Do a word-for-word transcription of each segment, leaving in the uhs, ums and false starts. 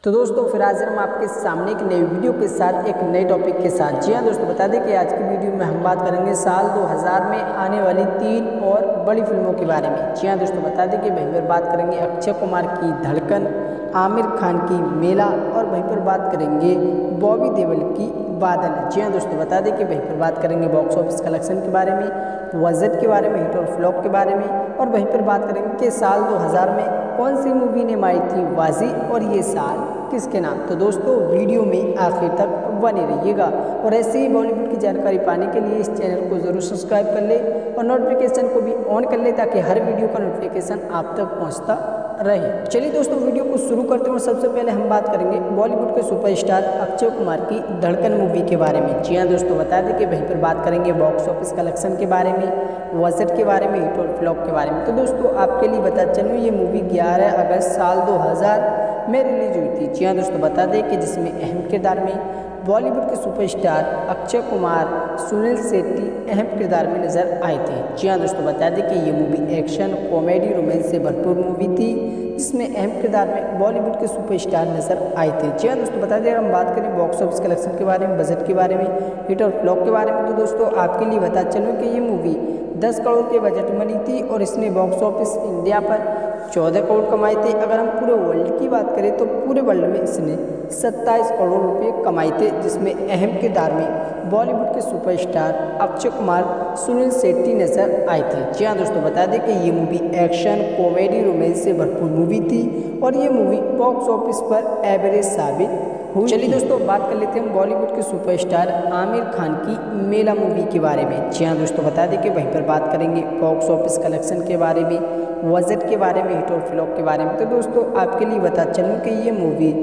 तो दोस्तों फिर आज हम आपके सामने एक नई वीडियो के साथ एक नए टॉपिक के साथ। जी हाँ दोस्तों, बता दें कि आज की वीडियो में हम बात करेंगे साल दो हज़ार में आने वाली तीन और बड़ी फिल्मों के बारे में। जी हाँ दोस्तों, बता दें कि वहीं पर बात करेंगे अक्षय कुमार की धड़कन, आमिर खान की मेला और वहीं पर बात करेंगे बॉबी देओल की बादल। जी हाँ दोस्तों, बता दें कि वहीं पर बात करेंगे बॉक्स ऑफिस कलेक्शन के बारे में, बजट के बारे में, हिट और फ्लॉप के बारे में, और वहीं पर बात करेंगे कि साल दो हज़ार में कौन सी मूवी ने मारी थी बाजी और ये साल किसके नाम। तो दोस्तों वीडियो में आखिर तक बने रहिएगा और ऐसे ही बॉलीवुड की जानकारी पाने के लिए इस चैनल को जरूर सब्सक्राइब कर ले और नोटिफिकेशन को भी ऑन कर ले ताकि हर वीडियो का नोटिफिकेशन आप तक पहुंचता रहे। चलिए दोस्तों वीडियो को शुरू करते हैं और सबसे पहले हम बात करेंगे बॉलीवुड के सुपरस्टार अक्षय कुमार की धड़कन मूवी के बारे में। जी हाँ दोस्तों, बता दें कि वहीं पर बात करेंगे बॉक्स ऑफिस कलेक्शन के बारे में, बजट के बारे में, हिट और फ्लॉप के बारे में। तो दोस्तों आपके लिए बता चलूँ ये मूवी ग्यारह अगस्त साल दो हज़ार में रिलीज हुई थी। जी हाँ दोस्तों, बता दें कि जिसमें अहम किरदार में बॉलीवुड के सुपरस्टार अक्षय कुमार, सुनील शेट्टी अहम किरदार में नजर आए थे। जी हाँ दोस्तों, बता दें कि ये मूवी एक्शन, कॉमेडी, रोमांस से भरपूर मूवी थी जिसमें अहम किरदार में बॉलीवुड के सुपरस्टार नजर आए थे। जी हाँ दोस्तों, बता दें अगर हम बात करें बॉक्स ऑफिस कलेक्शन के बारे में, बजट के बारे में, हिट और फ्लॉप के बारे में, तो दोस्तों आपके लिए बता चलूँ कि ये मूवी दस करोड़ के बजट में बनी थी और इसने बॉक्स ऑफिस इंडिया पर चौदह करोड़ कमाए थे। अगर हम पूरे वर्ल्ड की बात करें तो पूरे वर्ल्ड में इसने सत्ताईस करोड़ रुपए कमाए थे जिसमें अहम किरदार में बॉलीवुड के सुपरस्टार अक्षय कुमार, सुनील शेट्टी नजर आए थे। जी हाँ दोस्तों, बता दें कि ये मूवी एक्शन, कॉमेडी, रोमांस से भरपूर मूवी थी और ये मूवी बॉक्स ऑफिस पर एवरेज साबित हुई। चलिए दोस्तों बात कर लेते हैं हम बॉलीवुड के सुपरस्टार आमिर खान की मेला मूवी के बारे में। जी हाँ दोस्तों, बता दें कि वहीं पर बात करेंगे बॉक्स ऑफिस कलेक्शन के बारे में, बजट के बारे में, हिट और फ्लॉप के बारे में। तो दोस्तों आपके लिए बता चलूँ कि ये मूवी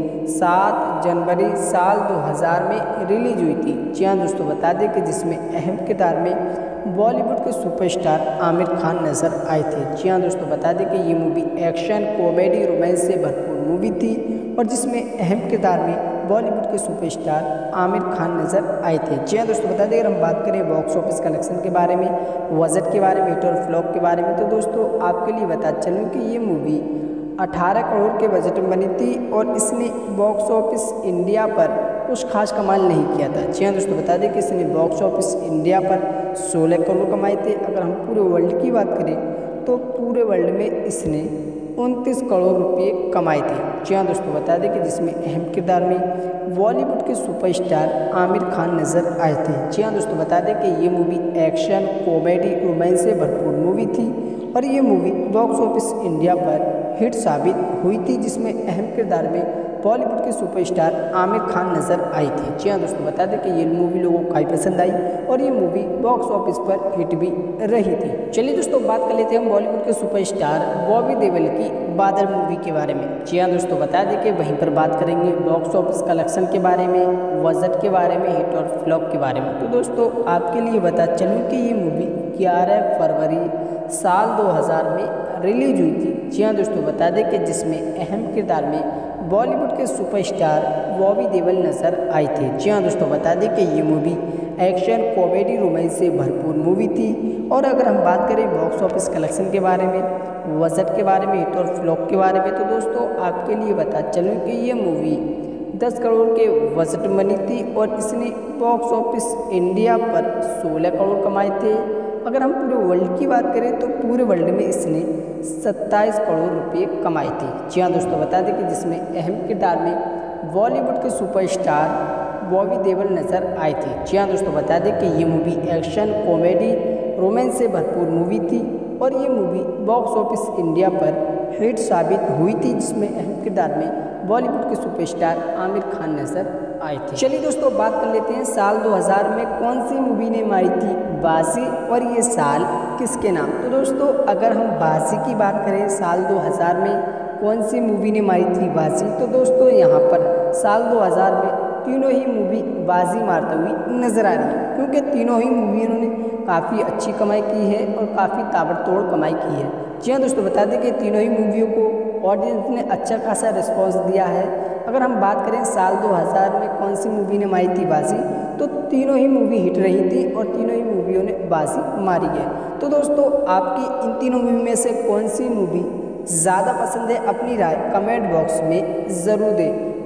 सात जनवरी साल दो हज़ार में रिलीज हुई थी। जी हाँ दोस्तों, बता दें कि जिसमें अहम किरदार में बॉलीवुड के सुपरस्टार आमिर खान नजर आए थे। जी हाँ दोस्तों, बता दें कि ये मूवी एक्शन, कॉमेडी, रोमांस से भरपूर मूवी थी और जिसमें अहम किरदार में बॉलीवुड के सुपरस्टार आमिर खान नजर आए थे। जी हाँ दोस्तों, बता दें अगर हम बात करें बॉक्स ऑफिस कलेक्शन के बारे में, बजट के बारे में, हिट और फ्लॉप के बारे में, तो दोस्तों आपके लिए बता चलूँ कि ये मूवी अठारह करोड़ के बजट में बनी थी और इसने बॉक्स ऑफिस इंडिया पर कुछ खास कमाल नहीं किया था। जी हाँ दोस्तों, बता दें कि इसने बॉक्स ऑफिस इंडिया पर सोलह करोड़ कमाए थे। अगर हम पूरे वर्ल्ड की बात करें तो पूरे वर्ल्ड में इसने उनतीस करोड़ रुपए कमाए थे। जी हाँ दोस्तों, बता दें कि जिसमें अहम किरदार में बॉलीवुड के सुपरस्टार आमिर खान नजर आए थे। जी हाँ दोस्तों, बता दें कि ये मूवी एक्शन, कॉमेडी, रोमांस से भरपूर मूवी थी और ये मूवी बॉक्स ऑफिस इंडिया पर हिट साबित हुई थी जिसमें अहम किरदार में बॉलीवुड के सुपरस्टार आमिर खान नजर आई थी। जी हाँ दोस्तों, बता दें कि ये मूवी लोगों को काफ़ी पसंद आई और ये मूवी बॉक्स ऑफिस पर हिट भी रही थी। चलिए दोस्तों बात कर लेते हैं हम बॉलीवुड के सुपरस्टार बॉबी देओल की बादल मूवी के बारे में। जी हाँ दोस्तों, बता दें कि वहीं पर बात करेंगे बॉक्स ऑफिस कलेक्शन के बारे में, बजट के बारे में, हिट और फ्लॉप के बारे में। तो दोस्तों आपके लिए बता चलूँ कि ये मूवी ग्यारह फरवरी साल दो हज़ार में रिलीज हुई थी। जी हाँ दोस्तों, बता दें कि जिसमें अहम किरदार में बॉलीवुड के सुपरस्टार बॉबी देओल नजर आए थे। जी हाँ दोस्तों, बता दें कि ये मूवी एक्शन, कॉमेडी, रोमांस से भरपूर मूवी थी और अगर हम बात करें बॉक्स ऑफिस कलेक्शन के बारे में, बजट के बारे में, हिट और फ्लॉप के बारे में, तो दोस्तों आपके लिए बता चलूँ कि ये मूवी दस करोड़ के बजट में बनी थी और इसने बॉक्स ऑफिस इंडिया पर सोलह करोड़ कमाए थे। अगर हम पूरे वर्ल्ड की बात करें तो पूरे वर्ल्ड में इसने सत्ताईस करोड़ रुपए कमाए थे। जी हाँ दोस्तों, बता दें कि जिसमें अहम किरदार में बॉलीवुड के सुपरस्टार बॉबी देओल नजर आए थे। जी हाँ दोस्तों, बता दें कि ये मूवी एक्शन, कॉमेडी, रोमांस से भरपूर मूवी थी और ये मूवी बॉक्स ऑफिस इंडिया पर हिट साबित हुई थी जिसमें अहम किरदार में बॉलीवुड के सुपरस्टार आमिर खान नजर आए थे। चलिए दोस्तों बात कर लेते हैं साल दो हज़ार में कौन सी मूवी ने मारी थी बाजी और ये साल किसके नाम। तो दोस्तों अगर हम बाजी की बात करें साल दो हज़ार में कौन सी मूवी ने मारी थी बाजी, तो दोस्तों यहाँ पर साल दो हज़ार में तीनों ही मूवी बाजी मारते हुई नजर आ रही है क्योंकि तीनों ही मूवियों ने काफ़ी अच्छी कमाई की है और काफ़ी ताबड़तोड़ कमाई की है। जी हाँ दोस्तों, बता दें कि तीनों ही मूवियों को ऑडियंस ने अच्छा खासा रिस्पॉन्स दिया है। अगर हम बात करें साल दो हज़ार में कौन सी मूवी ने मारी थी बाजी, तो तीनों ही मूवी हिट रही थी और तीनों ही मूवियों ने बाजी मारी है। तो दोस्तों आपकी इन तीनों मूवी में से कौन सी मूवी ज़्यादा पसंद है, अपनी राय कमेंट बॉक्स में ज़रूर दें।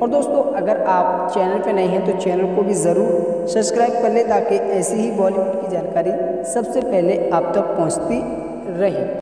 और दोस्तों अगर आप चैनल पर नए हैं तो चैनल को भी ज़रूर सब्सक्राइब कर लें ताकि ऐसी ही बॉलीवुड की जानकारी सबसे पहले आप तक पहुँचती रहे।